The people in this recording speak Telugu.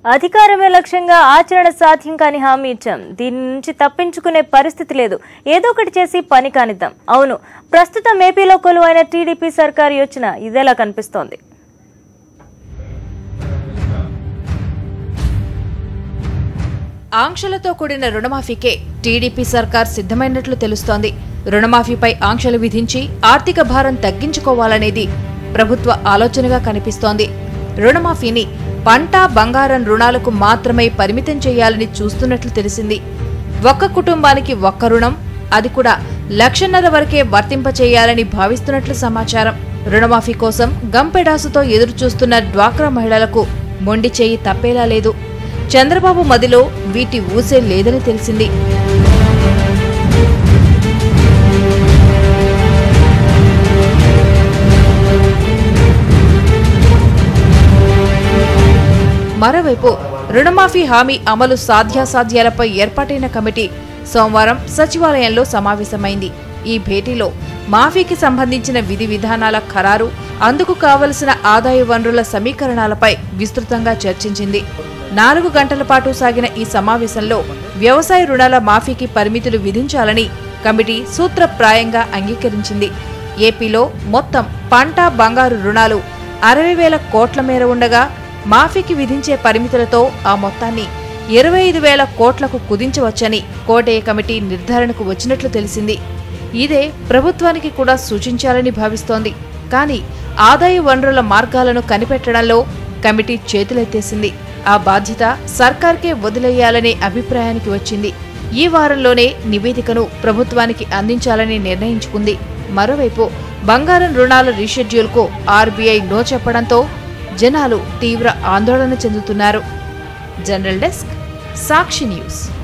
అధికారమే లక్ష్యంగా ఆచరణ సాధ్యం కాని హామీ ఇచ్చాం. దీని నుంచి తప్పించుకునే పరిస్థితి లేదు. ఏదో ఒకటి చేసి పని కానిద్దాం. అవును, ప్రస్తుతం ఏపీలో కొలువైన టీడీపీ సర్కారు యోచన ఇదేలా కనిపిస్తోంది. ఆంక్షలతో కూడిన రుణమాఫీకే టీడీపీ సర్కార్ సిద్ధమైనట్లు తెలుస్తోంది. రుణమాఫీపై ఆంక్షలు విధించి ఆర్థిక భారం తగ్గించుకోవాలనేది ప్రభుత్వ ఆలోచనగా కనిపిస్తోంది. రుణమాఫీని పంట, బంగారం రుణాలకు మాత్రమే పరిమితం చేయాలని చూస్తున్నట్లు తెలిసింది. ఒక్క కుటుంబానికి ఒక్క రుణం, అది కూడా 1.5 లక్షల వరకే వర్తింపచేయాలని భావిస్తున్నట్లు సమాచారం. రుణమాఫీ కోసం గంపెడాసుతో ఎదురుచూస్తున్న డ్వాక్రా మహిళలకు మొండి చేయి తప్పేలా లేదు. చంద్రబాబు మదిలో వీటి ఊసే లేదని తెలిసింది. మరోవైపు రుణమాఫీ హామీ అమలు సాధ్యాసాధ్యాలపై ఏర్పాటైన కమిటీ సోమవారం సచివాలయంలో సమావేశమైంది. ఈ భేటీలో మాఫీకి సంబంధించిన విధి విధానాల ఖరారు, అందుకు కావలసిన ఆదాయ వనరుల సమీకరణాలపై విస్తృతంగా చర్చించింది. 4 గంటల పాటు సాగిన ఈ సమావేశంలో వ్యవసాయ రుణాల మాఫీకి పరిమితులు విధించాలని కమిటీ సూత్రప్రాయంగా అంగీకరించింది. ఏపీలో మొత్తం పంట, బంగారు రుణాలు 60,000 కోట్ల మేర ఉండగా మాఫీకి విధించే పరిమితులతో ఆ మొత్తాన్ని 25,000 కోట్లకు కుదించవచ్చని కోటయ్య కమిటీ నిర్ధారణకు వచ్చినట్లు తెలిసింది. ఇదే ప్రభుత్వానికి కూడా సూచించాలని భావిస్తోంది. కానీ ఆదాయ వనరుల మార్గాలను కనిపెట్టడంలో కమిటీ చేతులెత్తేసింది. ఆ బాధ్యత సర్కార్కే వదిలేయాలనే అభిప్రాయానికి వచ్చింది. ఈ వారంలోనే నివేదికను ప్రభుత్వానికి అందించాలని నిర్ణయించుకుంది. మరోవైపు బంగారం రుణాల రీషెడ్యూల్కు ఆర్బీఐ నో చెప్పడంతో జనాలు తీవ్ర ఆందోళన చెందుతున్నారు. General desk, Sakshi news.